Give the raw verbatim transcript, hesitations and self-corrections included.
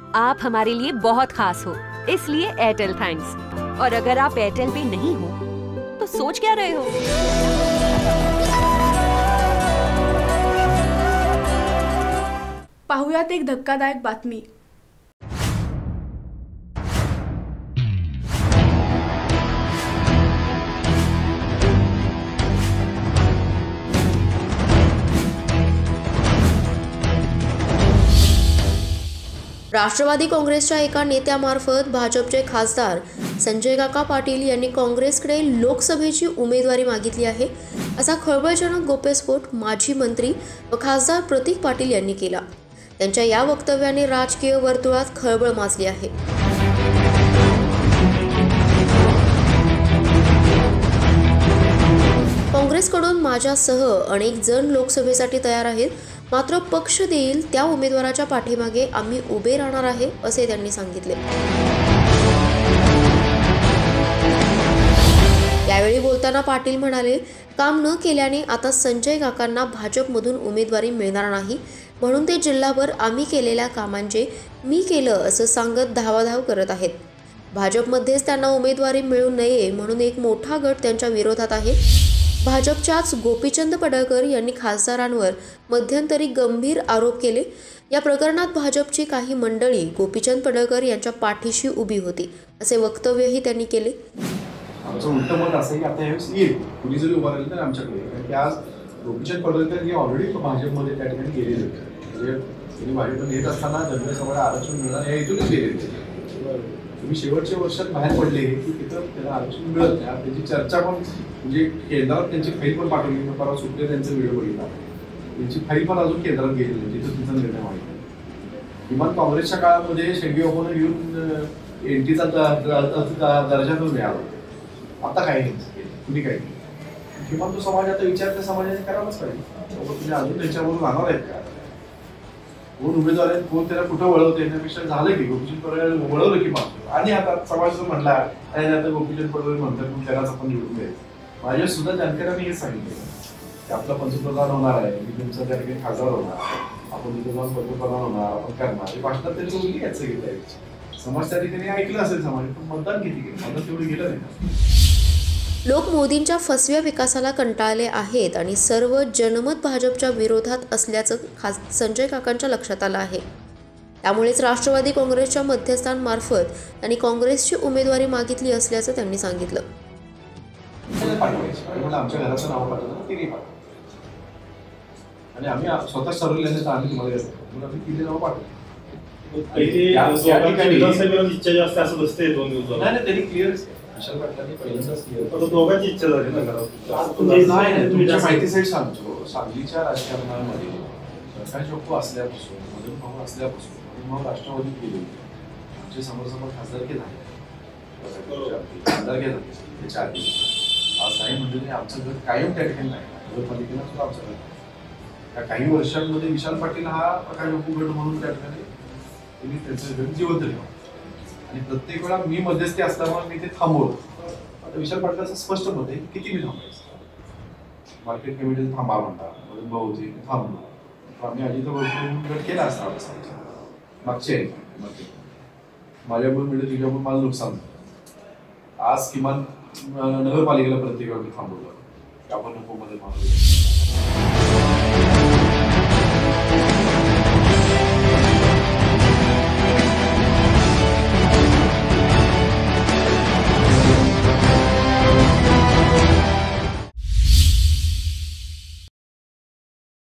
आप हमारे लिए बहुत खास हो, इसलिए एयरटेल थैंक्स। और अगर आप एयरटेल पे नहीं हो तो सोच क्या रहे हो? पाहुयात एक धक्कादायक बातमी। राष्ट्रवादी काँग्रेसच्या एका नेत्यामार्फत भाजपचे खासदार संजय काका पाटील यांनी काँग्रेसकडे लोकसभेची उमेदवारी मागितली आहे, असा खळबळजनक गौप्यस्फोट माजी मंत्री व खासदार प्रतीक पाटील यांनी केला। त्यांच्या या वक्तव्याने राजकीय वर्तुळात खळबळ माजली आहे। काँग्रेसकडून माझ्यासह अनेक जण लोकसभेसाठी तयार आहेत, मात्र पक्ष देईल त्या उमेदवाराच्या पाठीमागे आम्ही उभे राहणार आहे, असे त्यांनी सांगितले। यावेळी बोलताना पाटील म्हणाले, काम न केल्याने आता संजय काकांना भाजपमधून उमेदवारी मिळणार नाही, म्हणून ते जिल्हाभर आम्ही केलेल्या कामांचे मी केलं असं सांगत धावाधाव करत आहेत। भाजपमध्येच त्यांना उमेदवारी मिळू नये म्हणून एक मोठा गट त्यांच्या विरोधात आहे। भाजपच्याच गोपीचंद पडळकर यांनी खासदारांवर मध्यंतरी गंभीर आरोप केले। या प्रकरणात भाजपची काही मंडळी गोपीचंद पडळकर यांच्या पाठीशी उभी होती, असे वक्तव्यही त्यांनी केले। आमचं उलट मत असं की आता यावेळेस येईल, कुणी जरी उभा राहिलं तर आमच्याकडे, कारण की आज गोपीचंद पडळकर हे ऑलरेडी भाजपमध्ये त्या ठिकाणी गेलेले होते। म्हणजे त्यांनी भाजपमध्ये येत असताना जनतेसमोर आरक्षण मिळणार या इथूनच गेलेले। तुम्ही शेवटच्या वर्षात बाहेर पडले की तिथं त्याला आरक्षण मिळत नाही, त्याची चर्चा पण म्हणजे केंद्रात त्यांची फाईल पण पाठवली, परवा सुटले त्यांचा व्हिडिओ बघितला, त्यांची फाईल पण अजून केंद्रात गेलेली नाही, तिथं तिचा निर्णय माहिती। किमान काँग्रेसच्या काळामध्ये शेंडी ओपन घेऊन एनटीचा दर्जा तो मिळाला, आता काय नाही कुणी काही नाही। किमान तो समाज आता विचार त्या समाजाने करायलाच पाहिजे, तुम्ही अजून त्यांच्याबरोबर राहणार आहेत का? कोण उमेदवार आहेत, कोण त्याला कुठं वळवते यापेक्षा झालं की गोपीचंद पडळकर वळवलं की मागतो, आणि आता समाज जर म्हणला आणि आता गोपीचंद पडळकर म्हणतात मग त्यालाच आपण निवडून द्यायचं। माझ्या सुद्धा जाणकारांनी हे सांगितलं की आपला पंतप्रधान होणार आहे, की तुमचा त्या ठिकाणी खासदार होणार, आपण तिथे जाऊन पंतप्रधान होणार, आपण करणार, हे भाषणात त्यांनी बोलली याचं घेतलं। समाज त्या ठिकाणी ऐकलं असेल समाज, पण मतदान किती केलं? मतदान तेवढं गेलं नाही। लोक मोदींच्या फसव्या विकासाला कंटाळले आहेत आणि सर्व जनमत भाजपच्या विरोधात असल्याचं खास संजय काकांच्या लक्षात आलं आहे। त्यामुळेच राष्ट्रवादी काँग्रेसच्या मध्यस्थांमार्फत त्यांनी काँग्रेसची उमेदवारी मागितली असल्याचं त्यांनी सांगितलं। आमच्या घराचं नाव पाठवलं ते नाही पाठवलं, आणि आम्ही स्वतः ठरवलं तर आम्ही तुम्हाला म्हणून आम्ही तिथे नाव पाठवलं। इच्छा जास्त असं असते दोन दिवस नाही, त्यांनी क्लिअर विशाल पाटलांनी पहिल्यांदाच क्लिअर दोघांची इच्छा झाली ना घरात। तुमच्या माहितीसाठी सांगतो, सांगलीच्या राजकारणामध्ये प्रकाश बापू असल्यापासून, मदन भाऊ असल्यापासून मदन भाऊ राष्ट्रवादीत गेले, आमचे समोर समोर खासदारके झाले, खासदारके झाले त्याच्या आधी। आज नाही म्हणजे आमचं घर कायम त्या ठिकाणी नाही, नगरपालिकेला सुद्धा आमचं घर त्या काही वर्षांमध्ये विशाल पाटील हा प्रकाश बापू गट म्हणून त्या ठिकाणी त्यांनी त्यांचं घर जिवंत ठेवलं, आणि प्रत्येक वेळा मी मध्यस्थी असल्यामुळे मी ते थांबवलं। आता विशाल पाटलाचं स्पष्ट मत आहे किती मी थांबायचं, मार्केट कमिटीत थांबा म्हणता, मदन भाऊ होते थांबलो, आम्ही अजित गट केला असता मागच्या माझ्याबरोबर मिळेल तुझ्याबरोबर मला नुकसान झालं। आज किमान नगरपालिकेला प्रत्येक वेळा थांबवलं की आपण नको मध्ये